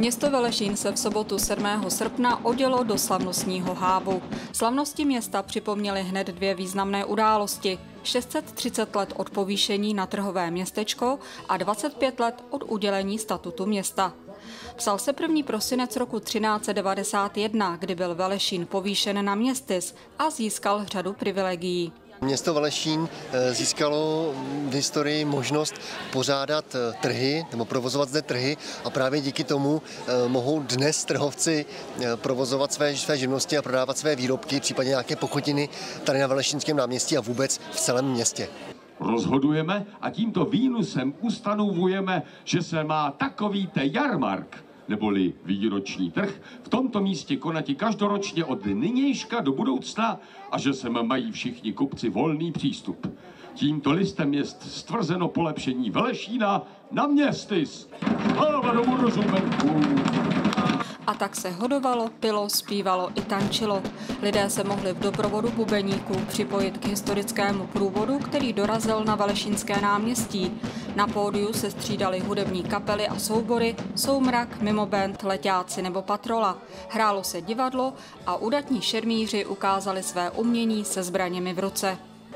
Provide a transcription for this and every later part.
Město Velešín se v sobotu 7. srpna odělo do slavnostního hávu. Slavnosti města připomněly hned dvě významné události. 630 let od povýšení na trhové městečko a 25 let od udělení statutu města. Psal se 1. prosinec roku 1391, kdy byl Velešín povýšen na městys a získal řadu privilegií. Město Velešín získalo v historii možnost pořádat trhy nebo provozovat zde trhy a právě díky tomu mohou dnes trhovci provozovat své živnosti a prodávat své výrobky, případně nějaké pochutiny tady na Velešínském náměstí a vůbec v celém městě. Rozhodujeme a tímto výnosem ustanovujeme, že se má takový jarmark, neboli výroční trh, v tomto místě konati každoročně od nynějška do budoucna a že sem mají všichni kupci volný přístup. Tímto listem je stvrzeno polepšení Velešína na městys. Hlava domů rozumenku. A tak se hodovalo, pilo, zpívalo i tančilo. Lidé se mohli v doprovodu bubeníků připojit k historickému průvodu, který dorazil na Velešínské náměstí. Na pódiu se střídaly hudební kapely a soubory, soumrak, mimoband, leťáci nebo patrola. Hrálo se divadlo a udatní šermíři ukázali své umění se zbraněmi v ruce.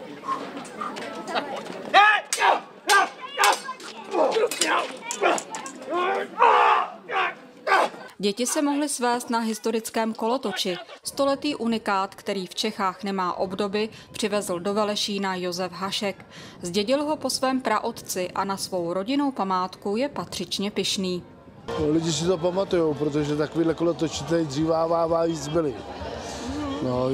Děti se mohly svést na historickém kolotoči. Stoletý unikát, který v Čechách nemá obdoby, přivezl do Velešína Josef Hašek. Zdědil ho po svém praotci a na svou rodinnou památku je patřičně pyšný. Lidi si to pamatujou, protože takovýhle kolotoči tady dřívává víc byly. No,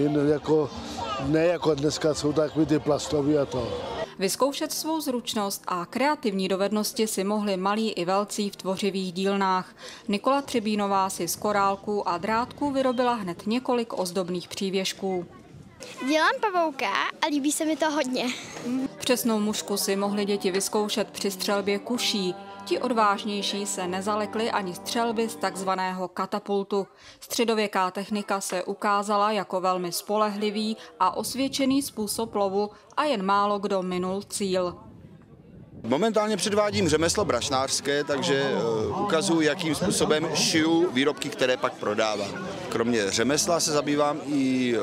ne jako dneska jsou takový ty plastový a to. Vyzkoušet svou zručnost a kreativní dovednosti si mohli malí i velcí v tvořivých dílnách. Nikola Třebínová si z korálků a drátků vyrobila hned několik ozdobných přívěšků. Dělám pavouka a líbí se mi to hodně. Přesnou mušku si mohli děti vyzkoušet při střelbě kuší. Ti odvážnější se nezalekli ani střelby z takzvaného katapultu. Středověká technika se ukázala jako velmi spolehlivý a osvědčený způsob lovu a jen málo kdo minul cíl. Momentálně předvádím řemeslo brašnářské, takže ukazuji, jakým způsobem šiju výrobky, které pak prodávám. Kromě řemesla se zabývám i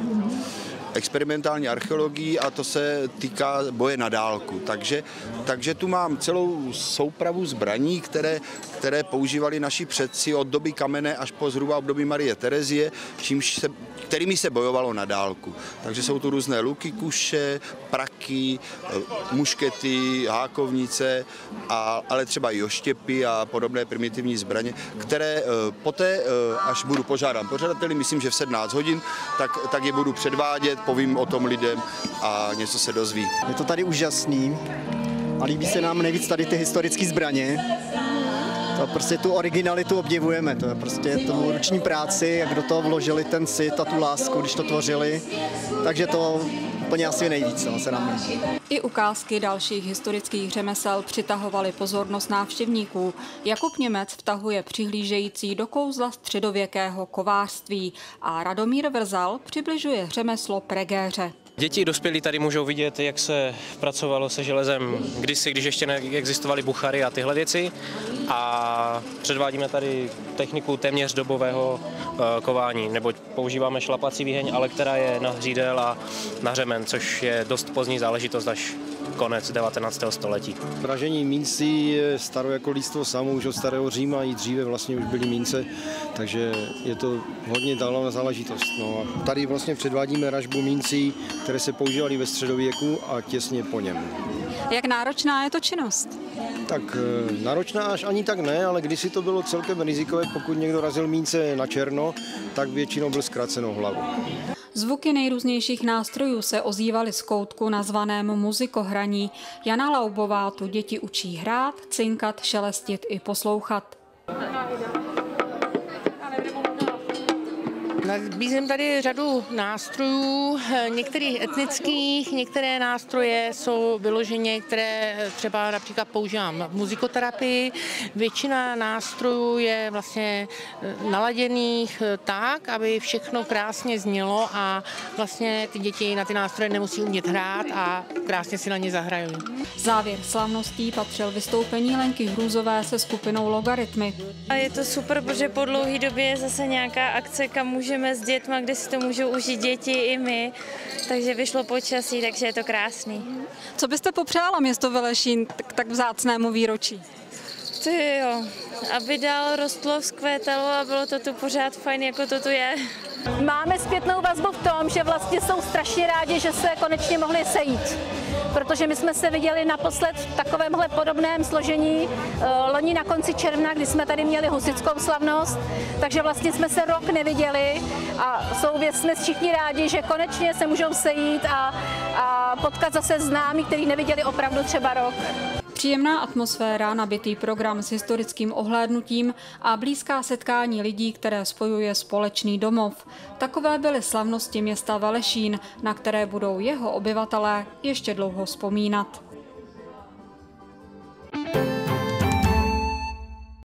experimentální archeologií a to se týká boje na dálku. Takže tu mám celou soupravu zbraní, které používali naši předci od doby kamenné až po zhruba období Marie Terezie, kterými se bojovalo na dálku. Takže jsou tu různé luky, kuše, praky, muškety, hákovnice, ale třeba i oštěpy a podobné primitivní zbraně, které poté, až budu požádám pořadateli, myslím, že v 17 hodin, tak je budu předvádět, povím o tom lidem a něco se dozví. Je to tady úžasný a líbí se nám nejvíc tady ty historické zbraně. To prostě tu originalitu obdivujeme, to je prostě tu ruční práci, jak do toho vložili ten cit a tu lásku, když to tvořili, takže to úplně asi nejvíc se nám líbí. I ukázky dalších historických řemesel přitahovaly pozornost návštěvníků. Jakub Němec vtahuje přihlížející do kouzla středověkého kovářství a Radomír Vrzal přibližuje řemeslo pregéře. Děti i dospělí tady můžou vidět, jak se pracovalo se železem kdysi, když ještě neexistovaly buchary a tyhle věci. A předvádíme tady techniku téměř dobového kování, neboť používáme šlapací výheň, ale která je na hřídel a na hřemen, což je dost pozdní záležitost až konec 19. století. Pražení mincí je staro jako lidstvo samo, už od starého Říma, i dříve vlastně už byly mince, takže je to hodně dávná záležitost. No a tady vlastně předvádíme ražbu mincí, které se používaly ve středověku a těsně po něm. Jak náročná je to činnost? Tak náročná až ani tak ne, ale kdysi to bylo celkem rizikové, pokud někdo razil mince na černo, tak většinou byl zkrácenou hlavu. Zvuky nejrůznějších nástrojů se ozývaly z koutku nazvaném muzikohraní. Jana Laubová tu děti učí hrát, cinkat, šelestit i poslouchat. Nabízím tady řadu nástrojů, některých etnických, některé nástroje jsou vyloženě, které třeba například používám v muzikoterapii. Většina nástrojů je vlastně naladěných tak, aby všechno krásně znělo a vlastně ty děti na ty nástroje nemusí umět hrát a krásně si na ně zahrají. Závěr slavností patřil vystoupení Lenky Hrůzové se skupinou Logaritmy. A je to super, protože po dlouhé době je zase nějaká akce, kam můžeme s dětma, kde si to můžou užít děti i my, takže vyšlo počasí, takže je to krásný. Co byste popřála město Velešín k tak vzácnému výročí? Ty jo, aby dál rostlo, vzkvétalo a bylo to tu pořád fajn, jako to tu je. Máme zpětnou vazbu v tom, že vlastně jsou strašně rádi, že se konečně mohli sejít. Protože my jsme se viděli naposled v takovémhle podobném složení loni na konci června, kdy jsme tady měli husitskou slavnost, takže vlastně jsme se rok neviděli a jsme všichni rádi, že konečně se můžou sejít a potkat zase známí, který neviděli opravdu třeba rok. Příjemná atmosféra, nabitý program s historickým ohlédnutím a blízká setkání lidí, které spojuje společný domov. Takové byly slavnosti města Velešín, na které budou jeho obyvatelé ještě dlouho vzpomínat.